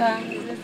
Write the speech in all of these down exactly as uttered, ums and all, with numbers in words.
Да.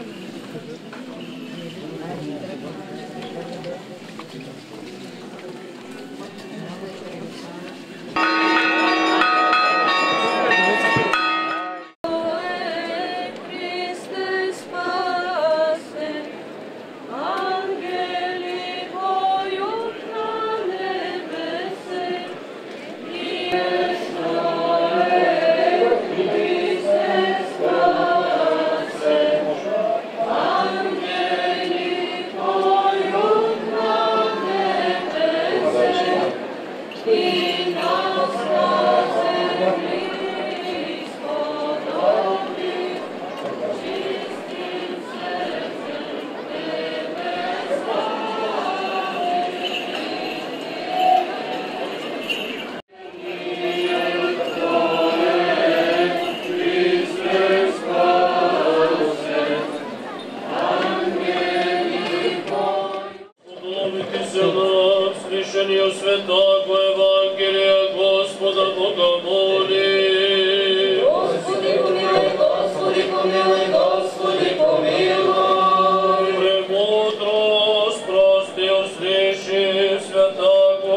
Слышанию святого Евангелия Господа Бога моли. Господи помилуй, Господи помилуй, Господи помилуй. Премудрость прости, услыши святого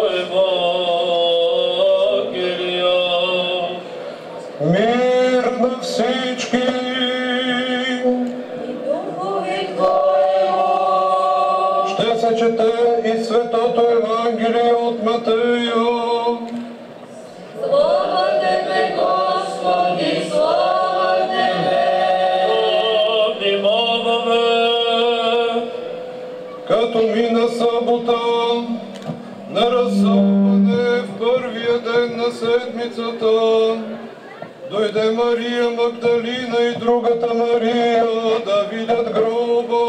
Евангелия. Мир на всички. Ще се чете и Светото Евангелие от Матея. Слава Тебе, Господи, слава Тебе! Внимаваме! Като мина събота на разсъмване в първия ден на седмицата, дойде Мария Магдалина и другата Мария да видят гроба.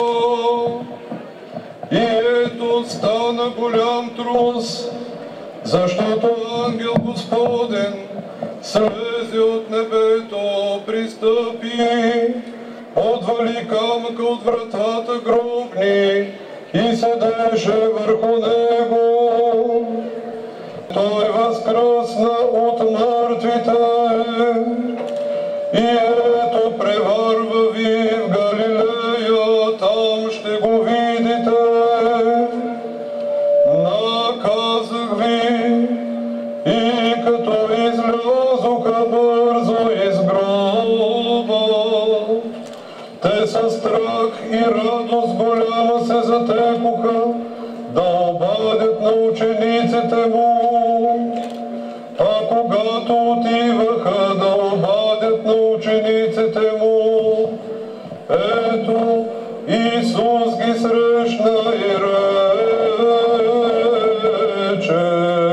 И ето стана голям трус, защото ангел Господен слезе от небето, пристъпи, отвали камъка от вратата гробни и седеше върху него. Той възкръсна от мъртвите и ето преварва ви в Галилея, там ще го видите. Наказах ви, и като излязоха бързо из гроба, те със страх и радост голяма се затекоха да обадят на учениците му. А когато отиваха да обадят на учениците му, ето Исус ги срещна и рече: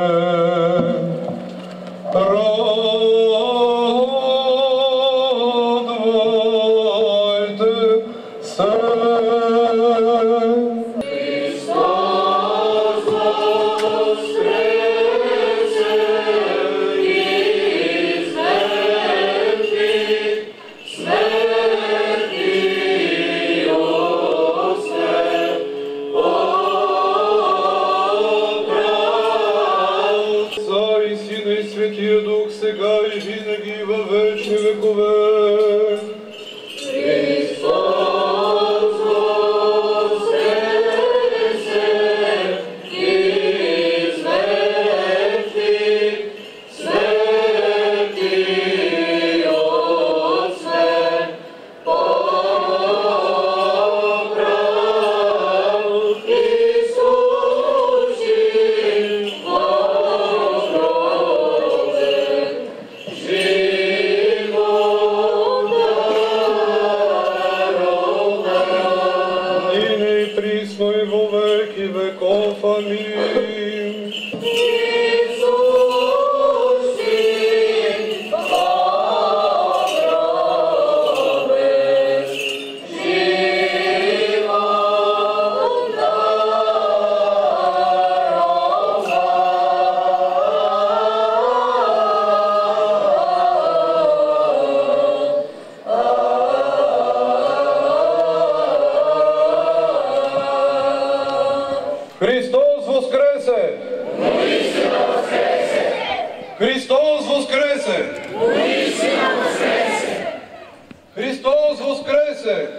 радвайте се. Святия Дух, сега и винаги във вечни векове. Христос воскресе, известни, свети Отце, поправ и служи Присно и во веки веков. Амин. Исус ти обровеш, живот Христос воскресе! Христос воскресе! Христос воскресе!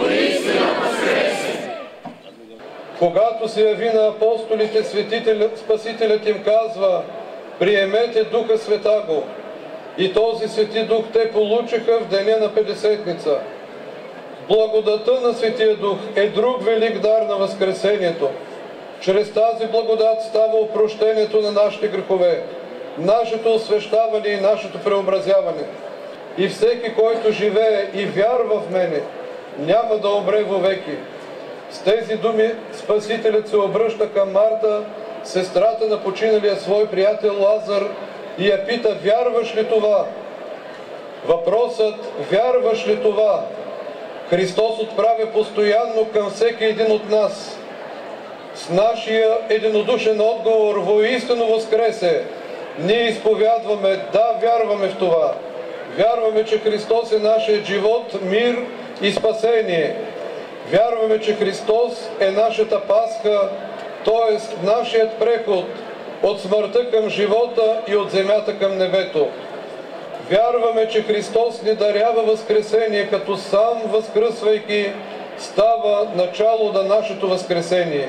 Когато се яви на апостолите, светителят, Спасителят им казва: приемете Духа Святаго. И този Свети Дух те получиха в деня на Петдесетница. Благодата на Светия Дух е друг велик дар на Възкресението. Чрез тази благодат става опрощението на нашите грехове, нашето освещаване и нашето преобразяване. И всеки, който живее и вярва в мене, няма да умре вовеки. С тези думи Спасителят се обръща към Марта, сестрата на починалия свой приятел Лазар, и я пита: вярваш ли това? Въпросът вярваш ли това Христос отправя постоянно към всеки един от нас. С нашия единодушен отговор: воистину воскресе, ние изповядваме: да, вярваме в това. Вярваме, че Христос е нашият живот, мир и спасение. Вярваме, че Христос е нашата Пасха, т.е. нашият преход от смъртта към живота и от земята към небето. Вярваме, че Христос ни дарява възкресение, като сам, възкръсвайки, става начало на нашето възкресение.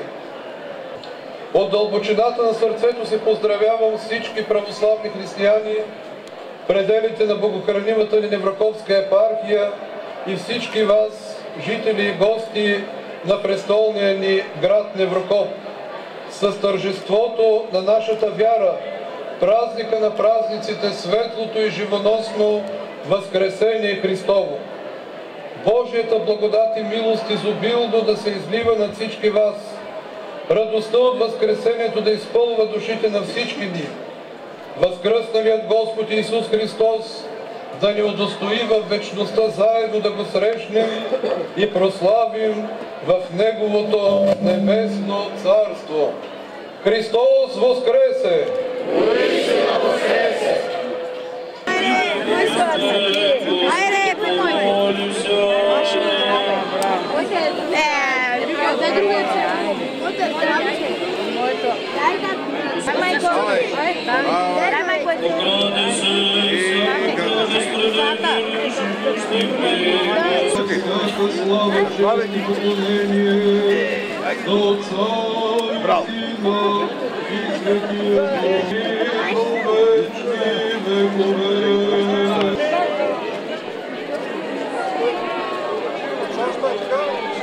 От дълбочината на сърцето си поздравявам всички православни християни, пределите на богохранимата ни Неврокопска епархия и всички вас, жители и гости на престолния ни град Неврокоп, с тържеството на нашата вяра, празника на празниците, светлото и живоносно Възкресение Христово. Божията благодат и милост изобилно да се излива над всички вас, радостта от Възкресението да изпълва душите на всички ни. Възкръсналият Господ Исус Христос да ни удостои в вечността заедно да го срещнем и прославим в Неговото небесно царство. Христос воскресе! Воистина воскресе! Айде, припой! Дай майко! Дай майко! Слава и поклонение до Отца и Сина и Святия Дух, во вечни векове.